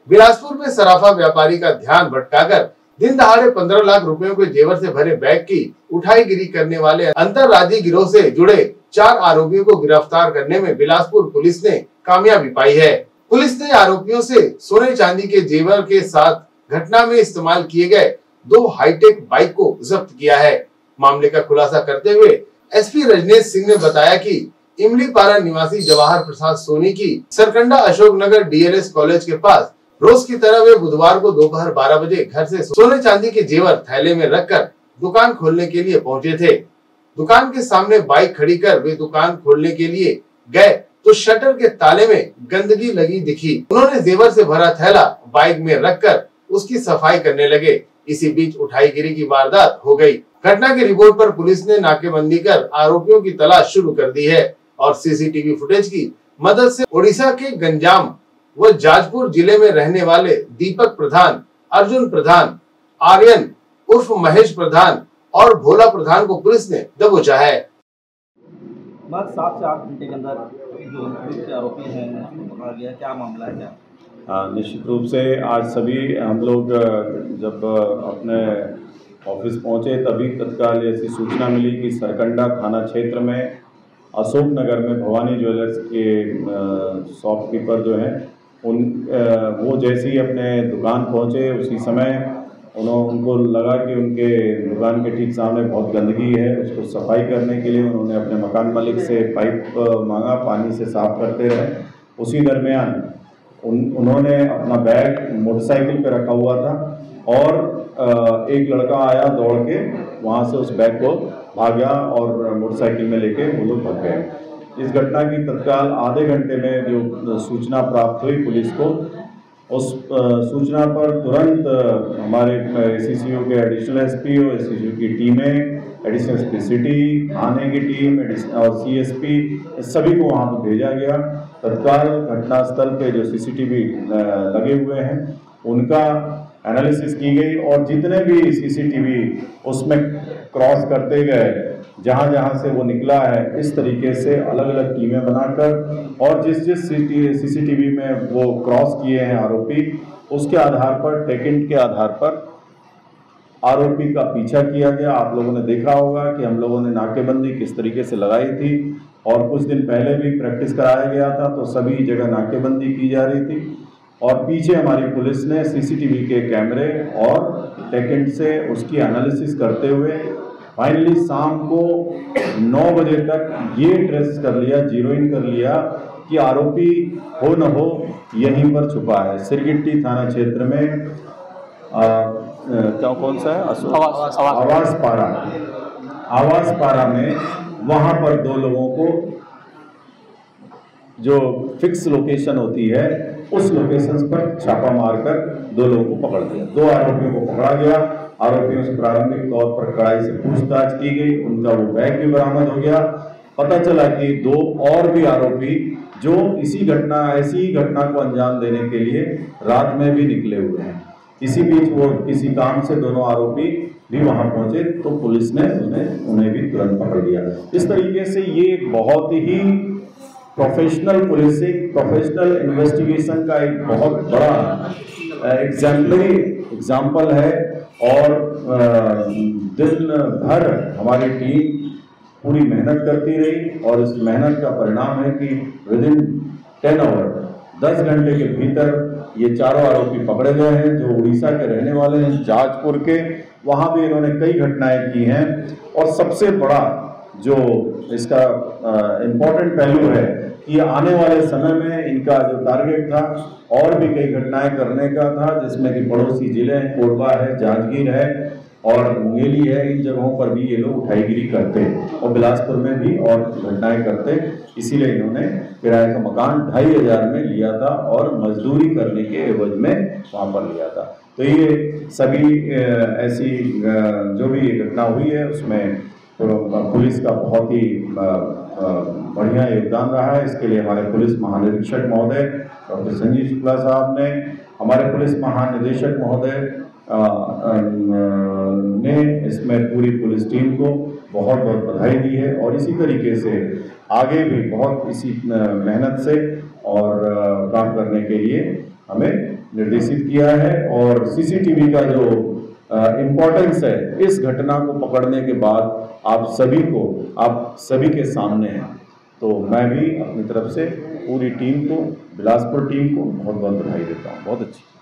बिलासपुर में सराफा व्यापारी का ध्यान भटकाकर दिन दहाड़े 15 लाख रुपयों के जेवर से भरे बैग की उठाईगिरी करने वाले अंतरराज्यीय गिरोह से जुड़े 4 आरोपियों को गिरफ्तार करने में बिलासपुर पुलिस ने कामयाबी पाई है। पुलिस ने आरोपियों से सोने चांदी के जेवर के साथ घटना में इस्तेमाल किए गए 2 हाईटेक बाइक को जब्त किया है। मामले का खुलासा करते हुए एसपी रजनेश सिंह ने बताया कि इमलीपारा निवासी जवाहर प्रसाद सोनी की सरकंडा अशोकनगर डीएलएस कॉलेज के पास रोज की तरह वे बुधवार को दोपहर 12 बजे घर से सोने चांदी के जेवर थैले में रखकर दुकान खोलने के लिए पहुंचे थे। दुकान के सामने बाइक खड़ी कर वे दुकान खोलने के लिए गए तो शटर के ताले में गंदगी लगी दिखी। उन्होंने जेवर से भरा थैला बाइक में रखकर उसकी सफाई करने लगे। इसी बीच उठाईगिरी की वारदात हो गई। घटना की रिपोर्ट पर पुलिस ने नाकेबंदी कर आरोपियों की तलाश शुरू कर दी है और सीसीटीवी फुटेज की मदद से उड़ीसा के गंजाम व जाजपुर जिले में रहने वाले दीपक प्रधान, अर्जुन प्रधान, आर्यन उर्फ महेश प्रधान और भोला प्रधान को पुलिस ने दबोचा है। 7 से 8 घंटे के अंदर जो आरोपी हैं पकड़ा गया, क्या मामला है क्या? निश्चित रूप से आज सभी हम लोग जब अपने ऑफिस पहुंचे तभी तत्काल ऐसी सूचना मिली कि सरकंडा थाना क्षेत्र में अशोकनगर में भवानी ज्वेलर्स के शॉपकीपर जो हैं वो जैसे ही अपने दुकान पहुंचे उसी समय उनको लगा कि उनके दुकान के ठीक सामने बहुत गंदगी है। उसको सफाई करने के लिए उन्होंने अपने मकान मालिक से पाइप मांगा, पानी से साफ करते रहे। उसी दरमियान उन्होंने अपना बैग मोटरसाइकिल पे रखा हुआ था और एक लड़का आया दौड़ के वहाँ से उस बैग को भागा और मोटरसाइकिल में लेके वो लोग भाग गए। इस घटना की तत्काल आधे घंटे में जो सूचना प्राप्त हुई पुलिस को, उस सूचना पर तुरंत हमारे एससीसीयू के एडिशनल एसपी और एससीसीयू की टीमें, एडिशनल एसपी सिटी, थाने की टीम और सीएसपी सभी को वहां पर भेजा गया। तत्काल घटनास्थल पे जो सीसीटीवी लगे हुए हैं उनका एनालिसिस की गई और जितने भी सीसीटीवी उसमें क्रॉस करते गए, जहां जहां से वो निकला है, इस तरीके से अलग अलग टीमें बनाकर और जिस सीसीटीवी में वो क्रॉस किए हैं आरोपी, उसके आधार पर टेकेंट के आधार पर आरोपी का पीछा किया गया। आप लोगों ने देखा होगा कि हम लोगों ने नाकेबंदी किस तरीके से लगाई थी और कुछ दिन पहले भी प्रैक्टिस कराया गया था, तो सभी जगह नाकेबंदी की जा रही थी और पीछे हमारी पुलिस ने सीसीटीवी के कैमरे और टेकेंट से उसकी एनालिसिस करते हुए फाइनली शाम को 9 बजे तक ये ट्रेस कर लिया, जीरो इन कर लिया कि आरोपी हो न हो यहीं पर छुपा है। सिरगिट्टी थाना क्षेत्र में कौन सा है आवास पारा में वहाँ पर 2 लोगों को जो फिक्स लोकेशन होती है उस लोकेशन पर छापा मारकर 2 लोगों को पकड़ लिया। 2 आरोपियों को पकड़ा गया। आरोपियों से प्रारंभिक तौर पर कड़ाई से पूछताछ की गई, उनका वो बैग भी बरामद हो गया। पता चला कि 2 और भी आरोपी जो ऐसी ही घटना को अंजाम देने के लिए रात में भी निकले हुए हैं। इसी बीच वो किसी काम से दोनों आरोपी भी वहां पहुंचे तो पुलिस ने उन्हें भी तुरंत पकड़ लिया। इस तरीके से ये एक बहुत ही प्रोफेशनल पुलिसिंग, प्रोफेशनल इन्वेस्टिगेशन का एक बहुत बड़ा एग्जाम्पल है और दिन भर हमारी टीम पूरी मेहनत करती रही और इस मेहनत का परिणाम है कि विदिन 10 आवर 10 घंटे के भीतर ये 4 आरोपी पकड़े गए हैं जो उड़ीसा के रहने वाले हैं, जाजपुर के। वहाँ भी इन्होंने कई घटनाएं की हैं और सबसे बड़ा जो इसका इम्पोर्टेंट पहलू है कि आने वाले समय में इनका जो टारगेट था और भी कई घटनाएं करने का था, जिसमें कि पड़ोसी जिले हैं, कोरबा है, जांजगीर है और मुंगेली है। इन जगहों पर भी ये लोग उठाईगिरी करते और बिलासपुर में भी और घटनाएं करते। इसीलिए इन्होंने किराए का मकान 2500 में लिया था और मजदूरी करने के एवज में वहाँ पर लिया था। तो ये सभी ऐसी जो भी घटना हुई है उसमें तो पुलिस का बहुत ही बढ़िया योगदान रहा है। इसके लिए हमारे पुलिस महानिरीक्षक महोदय डॉक्टर संजीव शुक्ला साहब ने, हमारे पुलिस महानिदेशक महोदय ने इसमें पूरी पुलिस टीम को बहुत बहुत बधाई दी है और इसी तरीके से आगे भी बहुत इसी मेहनत से और काम करने के लिए हमें निर्देशित किया है और सीसीटीवी का जो इम्पोर्टेंस है इस घटना को पकड़ने के बाद आप सभी के सामने है। तो मैं भी अपनी तरफ से पूरी टीम को, बिलासपुर टीम को बहुत बहुत बधाई देता हूँ। बहुत अच्छी।